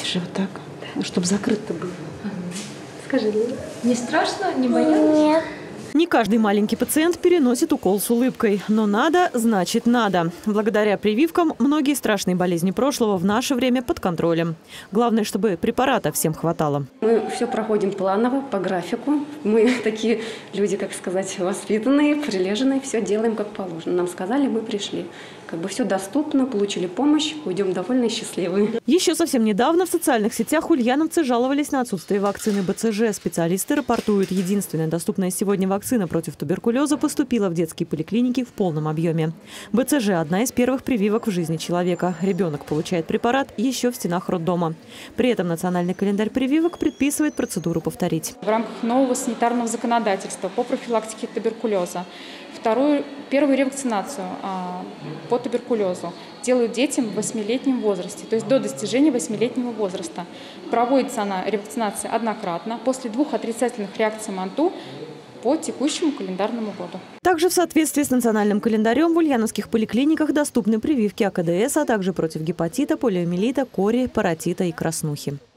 Дальше вот так, чтобы закрыто было. Скажи, не страшно, не боялась? Нет. Не каждый маленький пациент переносит укол с улыбкой. Но надо, значит надо. Благодаря прививкам многие страшные болезни прошлого в наше время под контролем. Главное, чтобы препарата всем хватало. Мы все проходим планово, по графику. Мы такие люди, как сказать, воспитанные, прилежные. Все делаем как положено. Нам сказали, мы пришли. Как бы все доступно, получили помощь, уйдем довольно счастливые. Еще совсем недавно в социальных сетях ульяновцы жаловались на отсутствие вакцины БЦЖ. Специалисты рапортуют, единственная доступная сегодня вакцина против туберкулеза поступила в детские поликлиники в полном объеме. БЦЖ – одна из первых прививок в жизни человека. Ребенок получает препарат еще в стенах роддома. При этом национальный календарь прививок предписывает процедуру повторить. В рамках нового санитарного законодательства по профилактике туберкулеза первую ревакцинацию по туберкулезу делают детям в 8-летнем возрасте, то есть до достижения 8-летнего возраста. Проводится она, ревакцинация, однократно после 2 отрицательных реакций МАНТУ по текущему календарному году. Также в соответствии с национальным календарем в ульяновских поликлиниках доступны прививки АКДС, а также против гепатита, полиомиелита, кори, паротита и краснухи.